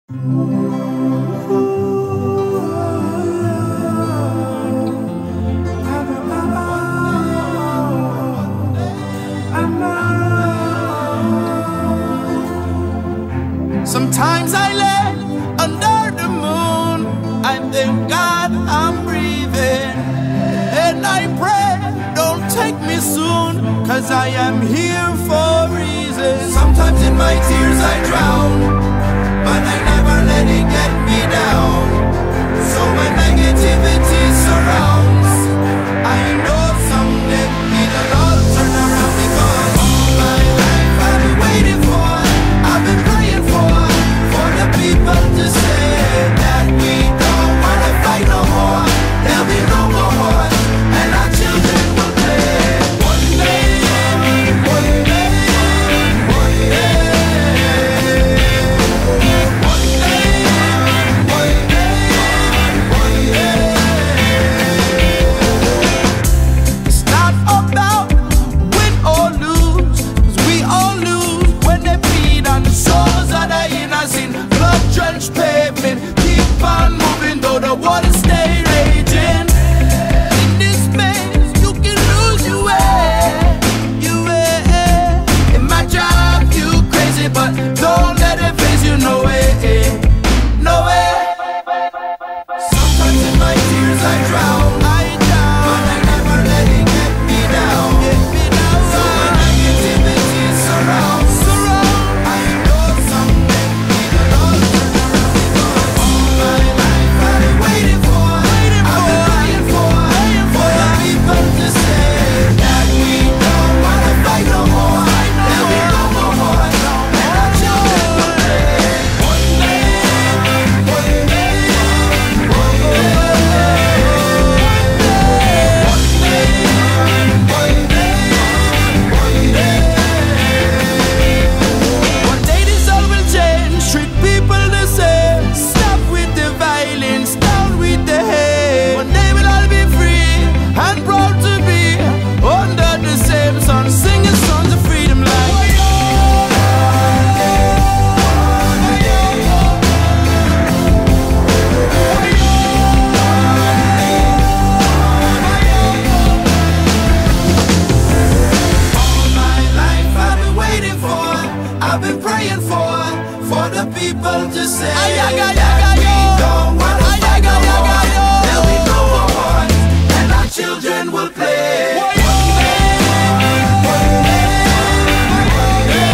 Sometimes I lay under the moon, I thank God I'm breathing, and I pray, don't take me soon, cause I am here for a reason. Sometimes in my tears I drown, but I never let it get me down. So when negativity surrounds, I know someday it'll all turn around, because all my life I've been waiting for, I've been praying for the people to say that we don't wanna fight no more. There'll be no more wars, and our children will play. One day, one day, one day, one day, one day, one day. It's not about win or lose, 'cause we all lose when they feed on the souls of the innocent. Blood-drenched pavement, keep on moving though the water stay raging. In this maze, you can lose your way, your way. In my job, you crazy, but don't let it face you, no way, no way. Sometimes in my tears I drown, but I never let it get me down. So when negativity surrounds, I know someday it'll all turn around, because all my life I've been waiting for, I've been praying for the people to say that we don't wanna fight no more. There'll be no more wars, and our children will play. One day, one day, one day, one day, one day this all will change, treat people the same. Stop with the violence, down with the hate. One day we'll all be free and proud to be under the same sun, singing songs of freedom like all my life I've been waiting for, I've been praying for the people to say that we don't wanna fight no more. There'll be no more wars, and our children will play. One day, one day, one day,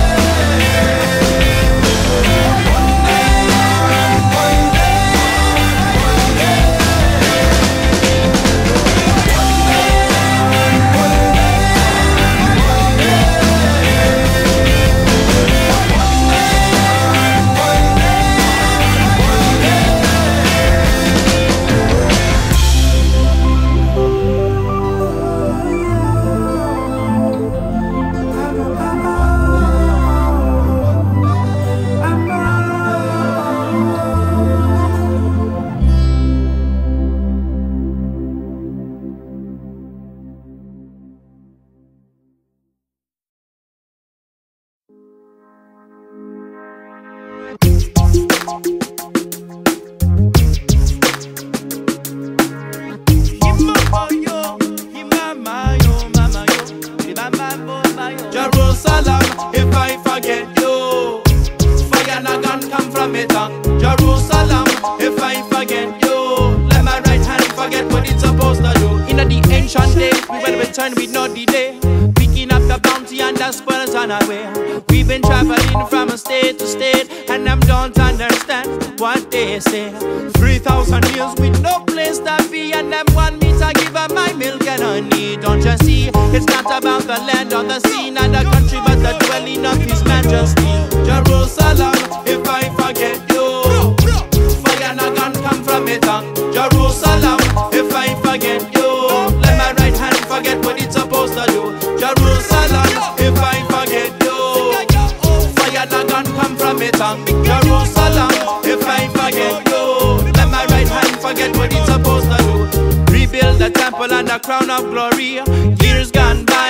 one day, one day, Jerusalem, if I forget you, fire and a gun come from it. Jerusalem, if I forget you, let my right hand forget what it's supposed to do. In the ancient days, we will return with no delay, picking up the bounty and the spoils on our way. We've been traveling from state to state, and I don't understand what they say. 3,000 years with no place to be, and them want me to give up my milk and honey. Don't you see? It's not about the land or the sea, not the country, but the dwelling of His Majesty. Jerusalem, if I forget you, fire and a gun come from it. Jerusalem, if I forget you, let my right hand forget what it's supposed to do. Jerusalem, if I forget you, fire and a gun come from it. Jerusalem, if I forget you, let my right hand forget what it's supposed to do. Rebuild the temple and the crown of glory. Years gone by, I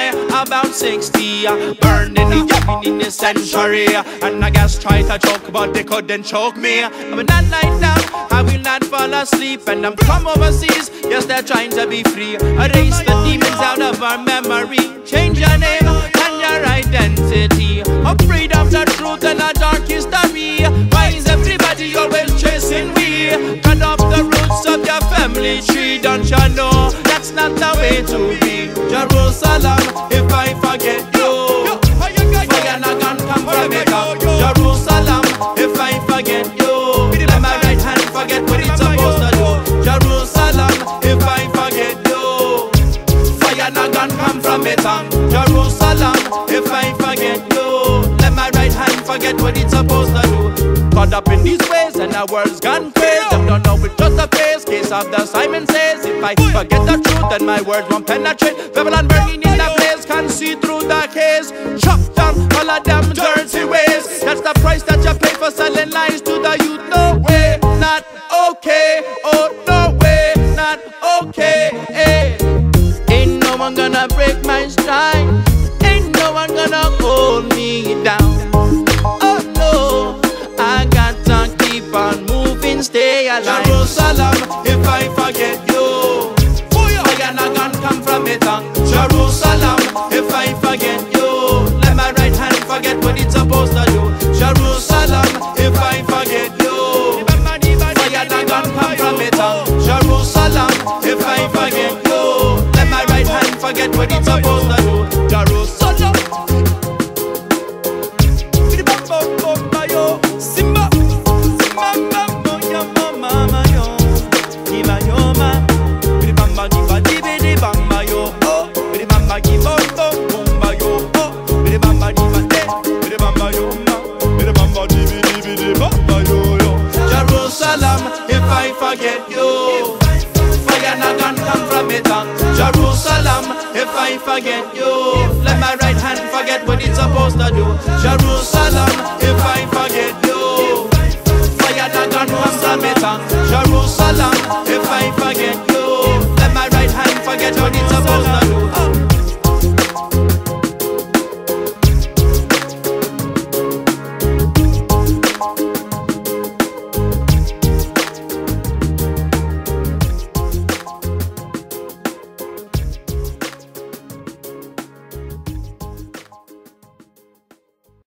about 60. Burned in the cabin in the century. And I guess try to choke, but they couldn't choke me. I'm not like that, I will not fall asleep. And I'm from overseas, yes, they're trying to be free. Erase the demons out of our memory. Change your name and your identity. Afraid of the truth and a dark history. Why is everybody always chasing we? Cut off the roots of your family tree. Don't you know that's not the way to be? Jerusalem, if I forget you, fire not gonna come from it. Jerusalem, if I forget you, let my right hand forget what it's supposed to do. Jerusalem, if I forget you, fire not gonna come from it. Jerusalem, if I forget you, let my right hand forget what it's supposed to do. Caught up in these ways and our world's gone crazy. Them don't know it's just a phase. Case of the Simon says, if I forget the truth, then my words won't penetrate. Babylon burning in the place, can see through the haze. Chop down all of them dirty ways. That's the price that you pay for selling lies to the youth. No way, not okay. Oh, no way, not okay. Ain't no one gonna break my stride. Ain't no one gonna hold me down. Oh no, I got to keep on moving, stay alive. Jerusalem, if I forget you, fire not gonna come from it. Jerusalem, if I forget you, let my right hand forget what it's supposed to do. Jerusalem, if I forget you, fire not gonna come from it. Jerusalem, if I forget you, let my right hand forget what it's supposed to do. Jerusalem. Jerusalem, if I forget you, fire not gonna come from it. Jerusalem, if I forget you, let my right hand forget what it's supposed to do. Jerusalem.